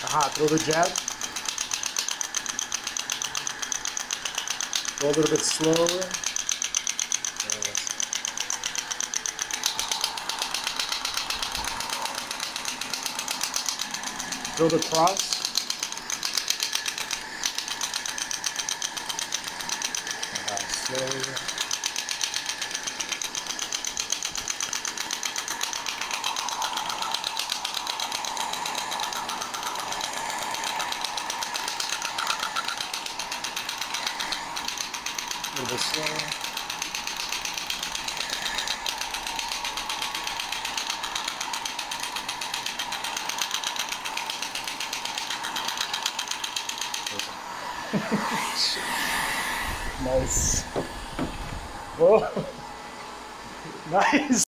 Aha, throw the jab. Go a little bit slower. Yes. Throw the cross. Slowly. A little bit slower. Nice. Whoa. Nice.